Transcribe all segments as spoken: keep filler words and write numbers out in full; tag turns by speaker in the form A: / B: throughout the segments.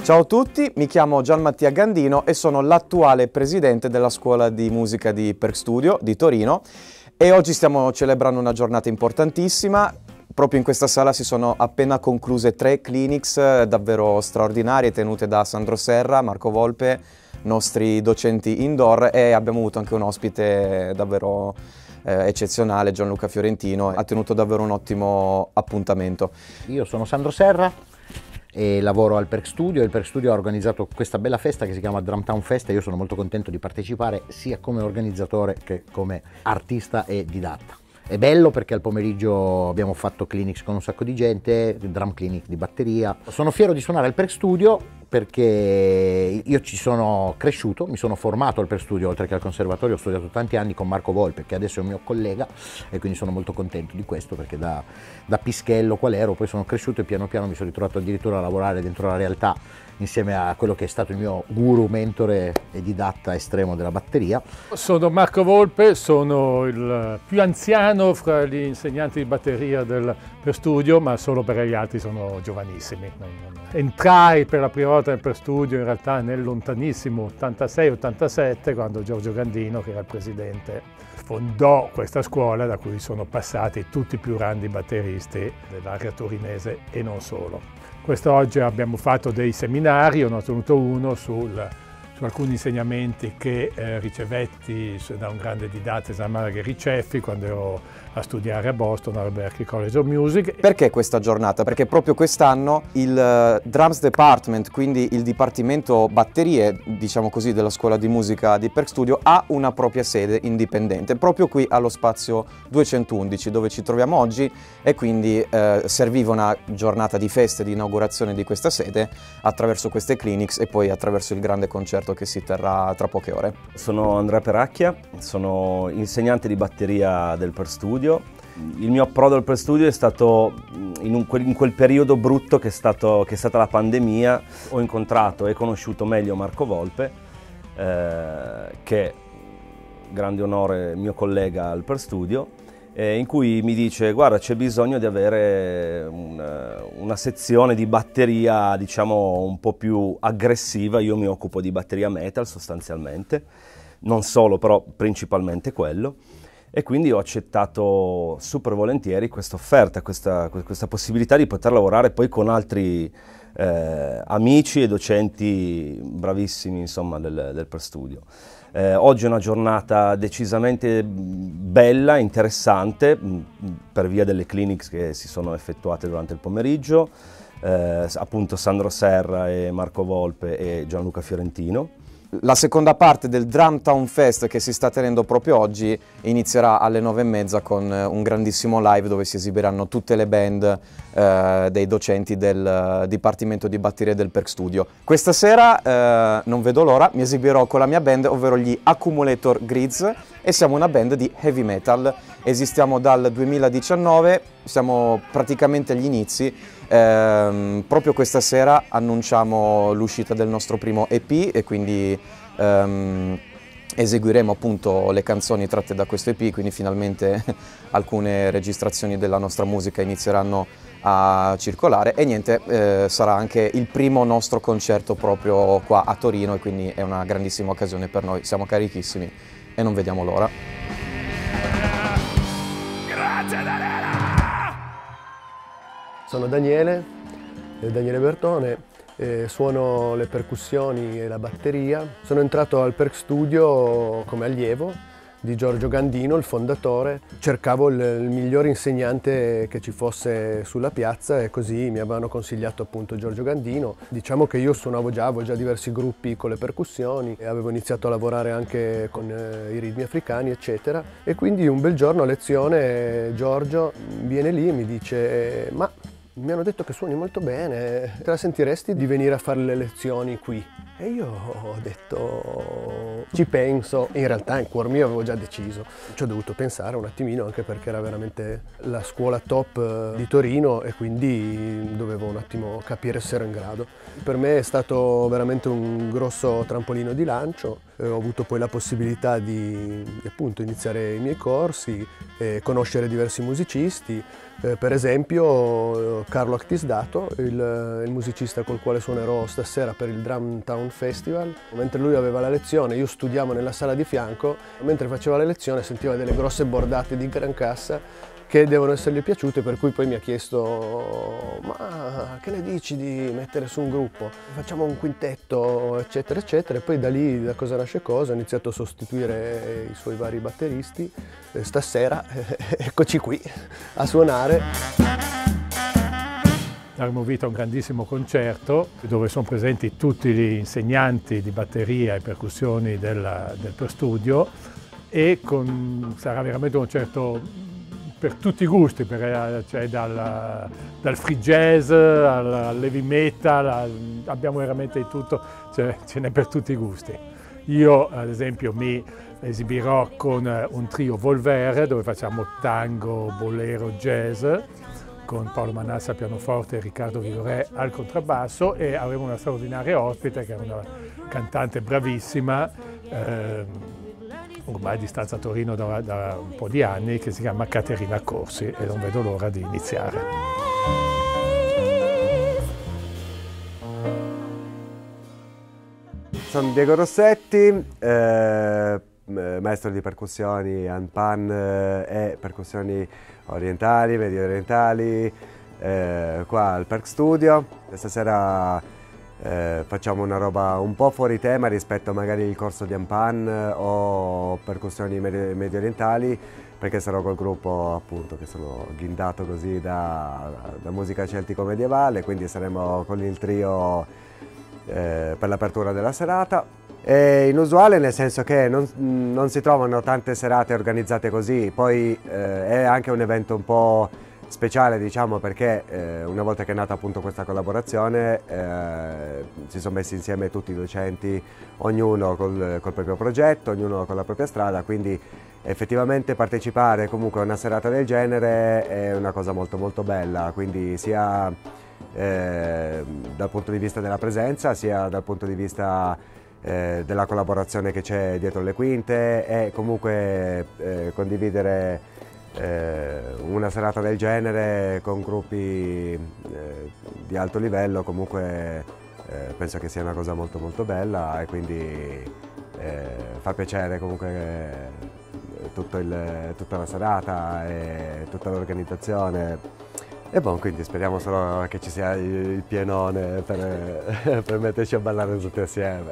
A: Ciao a tutti, mi chiamo Gianmattia Gandino e sono l'attuale presidente della Scuola di Musica di Perk Studio di Torino e oggi stiamo celebrando una giornata importantissima. Proprio in questa sala si sono appena concluse tre clinics davvero straordinarie tenute da Sandro Serra, Marco Volpe, nostri docenti indoor, e abbiamo avuto anche un ospite davvero eh, eccezionale, Gianluca Fiorentino. Ha tenuto davvero un ottimo appuntamento.
B: Io sono Sandro Serra e lavoro al Perk Studio. Il Perk Studio ha organizzato questa bella festa che si chiama Drumtown Fest e io sono molto contento di partecipare sia come organizzatore che come artista e didatta. È bello perché al pomeriggio abbiamo fatto clinics con un sacco di gente, drum clinic di batteria. Sono fiero di suonare al Perk Studio perché io ci sono cresciuto, mi sono formato al Perk Studio, oltre che al conservatorio ho studiato tanti anni con Marco Volpe, che adesso è un mio collega, e quindi sono molto contento di questo perché da, da pischello qual ero, poi sono cresciuto e piano piano mi sono ritrovato addirittura a lavorare dentro la realtà insieme a quello che è stato il mio guru, mentore e didatta estremo della batteria.
C: Sono Marco Volpe, sono il più anziano fra gli insegnanti di batteria del Perk Studio, ma solo perché gli altri sono giovanissimi. Entrai per la prima volta nel Perk Studio in realtà nel lontanissimo ottantasei ottantasette, quando Giorgio Gandino, che era il presidente, fondò questa scuola da cui sono passati tutti i più grandi batteristi dell'area torinese e non solo. Quest'oggi abbiamo fatto dei seminari, io ne ho tenuto uno sul, su alcuni insegnamenti che eh, ricevetti da un grande didatta, Jean-Marc Riceffi, quando ero a studiare a Boston al Berklee College of Music.
A: Perché questa giornata? Perché proprio quest'anno il uh, Drums Department, quindi il dipartimento batterie, diciamo così, della Scuola di Musica di Perk Studio, ha una propria sede indipendente, proprio qui allo spazio duecentoundici, dove ci troviamo oggi, e quindi eh, serviva una giornata di feste, di inaugurazione di questa sede, attraverso queste clinics e poi attraverso il grande concerto che si terrà tra poche ore.
D: Sono Andrea Peracchia, sono insegnante di batteria del Perk Studio. Il mio approdo al Perk Studio è stato in, un, in quel periodo brutto che è, stato, che è stata la pandemia. Ho incontrato e conosciuto meglio Marco Volpe, eh, che è grande onore mio collega al Perk Studio, eh, in cui mi dice: guarda, c'è bisogno di avere una, una sezione di batteria, diciamo, un po' più aggressiva. Io mi occupo di batteria metal sostanzialmente, non solo, però principalmente quello. E quindi ho accettato super volentieri questa offerta, questa, questa possibilità di poter lavorare poi con altri eh, amici e docenti bravissimi, insomma, del, del Perk Studio. Eh, oggi è una giornata decisamente bella, interessante, per via delle clinics che si sono effettuate durante il pomeriggio, eh, appunto Sandro Serra e Marco Volpe e Gianluca Fiorentino.
A: La seconda parte del Drumtown Fest, che si sta tenendo proprio oggi, inizierà alle nove e mezza con un grandissimo live dove si esibiranno tutte le band eh, dei docenti del Dipartimento di Batterie del Perk Studio. Questa sera, eh, non vedo l'ora, mi esibirò con la mia band, ovvero gli Accumulator Grids, e siamo una band di heavy metal. Esistiamo dal duemiladiciannove, siamo praticamente agli inizi. Eh, proprio questa sera annunciamo l'uscita del nostro primo E P e quindi ehm, eseguiremo appunto le canzoni tratte da questo E P, quindi finalmente alcune registrazioni della nostra musica inizieranno a circolare e niente, eh, sarà anche il primo nostro concerto proprio qua a Torino e quindi è una grandissima occasione per noi, siamo carichissimi e non vediamo l'ora.
E: Grazie Daniela! Sono Daniele, eh, Daniele Bertone, eh, suono le percussioni e la batteria. Sono entrato al Perk Studio come allievo di Giorgio Gandino, il fondatore. Cercavo il, il miglior insegnante che ci fosse sulla piazza e così mi avevano consigliato appunto Giorgio Gandino. Diciamo che io suonavo già, avevo già diversi gruppi con le percussioni, e avevo iniziato a lavorare anche con eh, i ritmi africani eccetera, e quindi un bel giorno a lezione Giorgio viene lì e mi dice: ma mi hanno detto che suoni molto bene, te la sentiresti di venire a fare le lezioni qui? E io ho detto: ci penso. In realtà in cuor mio avevo già deciso. Ci ho dovuto pensare un attimino, anche perché era veramente la scuola top di Torino e quindi dovevo un attimo capire se ero in grado. Per me è stato veramente un grosso trampolino di lancio. Eh, ho avuto poi la possibilità di, di appunto iniziare i miei corsi, e conoscere diversi musicisti, eh, per esempio Carlo Actisdato, il, il musicista col quale suonerò stasera per il Drum Town Festival. Mentre lui aveva la lezione, io studiavo nella sala di fianco, mentre faceva la lezione sentiva delle grosse bordate di gran cassa che devono essergli piaciute, per cui poi mi ha chiesto: ma che ne dici di mettere su un gruppo? Facciamo un quintetto, eccetera, eccetera. E poi da lì, da cosa nasce cosa, ho iniziato a sostituire i suoi vari batteristi. E stasera, eccoci qui, a suonare.
C: Daremo vita a un grandissimo concerto dove sono presenti tutti gli insegnanti di batteria e percussioni del, del Per Studio, e con, sarà veramente un concerto per tutti i gusti, perché cioè dal, dal free jazz al, al heavy metal, al, abbiamo veramente di tutto, cioè, ce n'è per tutti i gusti. Io ad esempio mi esibirò con un trio Volver dove facciamo tango, bolero, jazz, con Paolo Manassa al pianoforte e Riccardo Vigorè al contrabbasso, e avremo una straordinaria ospite che è una cantante bravissima, eh, ormai di stanza a Torino da, da un po' di anni, che si chiama Caterina Corsi, e non vedo l'ora di iniziare.
F: Sono Diego Rossetti, eh, maestro di percussioni handpan eh, e percussioni orientali, medio orientali, eh, qua al Perk Studio. Questa sera Eh, facciamo una roba un po' fuori tema rispetto magari al corso di handpan eh, o percussioni medio, medio orientali, perché sarò col gruppo appunto che sono ghindato così da, da musica celtico medievale, quindi saremo con il trio eh, per l'apertura della serata. È inusuale nel senso che non, non si trovano tante serate organizzate così, poi eh, è anche un evento un po' speciale, diciamo, perché eh, una volta che è nata appunto questa collaborazione eh, si sono messi insieme tutti i docenti, ognuno col, col proprio progetto, ognuno con la propria strada, quindi effettivamente partecipare comunque a una serata del genere è una cosa molto molto bella, quindi sia eh, dal punto di vista della presenza, sia dal punto di vista eh, della collaborazione che c'è dietro le quinte, e comunque eh, condividere una serata del genere con gruppi eh, di alto livello comunque eh, penso che sia una cosa molto molto bella, e quindi eh, fa piacere comunque eh, tutto il, tutta la serata e tutta l'organizzazione, e bon, quindi speriamo solo che ci sia il, il pienone per, per metterci a ballare tutti assieme.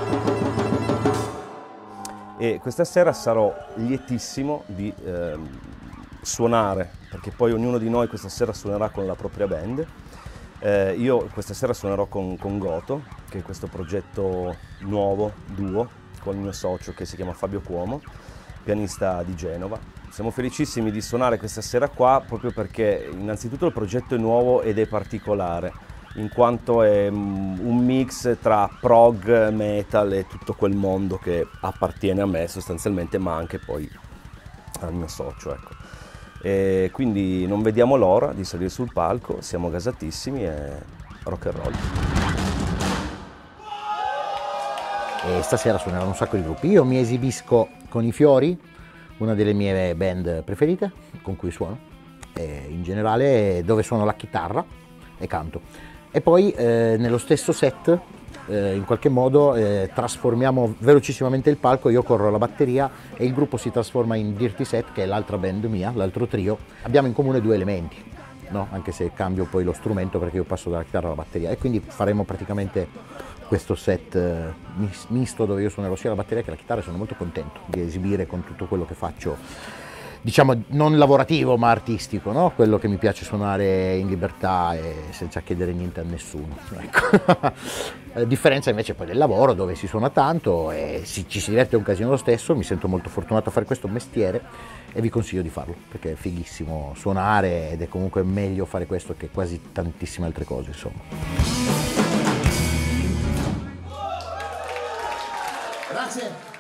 D: E questa sera sarò lietissimo di eh, suonare, perché poi ognuno di noi questa sera suonerà con la propria band. Eh, io questa sera suonerò con, con Goto, che è questo progetto nuovo, duo, con il mio socio che si chiama Fabio Cuomo, pianista di Genova. Siamo felicissimi di suonare questa sera qua proprio perché innanzitutto il progetto è nuovo ed è particolare, in quanto è un mix tra prog, metal e tutto quel mondo che appartiene a me sostanzialmente, ma anche poi al mio socio, ecco. E quindi non vediamo l'ora di salire sul palco, siamo gasatissimi e rock and roll.
B: E stasera suoneranno un sacco di gruppi. Io mi esibisco con i Fiori, una delle mie band preferite con cui suono, e in generale dove suono la chitarra e canto. E poi eh, nello stesso set eh, in qualche modo eh, trasformiamo velocissimamente il palco, io corro la batteria e il gruppo si trasforma in Dirty Set, che è l'altra band mia, l'altro trio. Abbiamo in comune due elementi, no? Anche se cambio poi lo strumento perché io passo dalla chitarra alla batteria, e quindi faremo praticamente questo set eh, misto dove io suonerò sia la batteria che la chitarra, e sono molto contento di esibire con tutto quello che faccio, diciamo non lavorativo ma artistico, no? Quello che mi piace suonare in libertà e senza chiedere niente a nessuno, ecco. A differenza invece poi del lavoro, dove si suona tanto e si, ci si diverte un casino lo stesso. Mi sento molto fortunato a fare questo mestiere e vi consiglio di farlo perché è fighissimo suonare, ed è comunque meglio fare questo che quasi tantissime altre cose, insomma.
G: Grazie.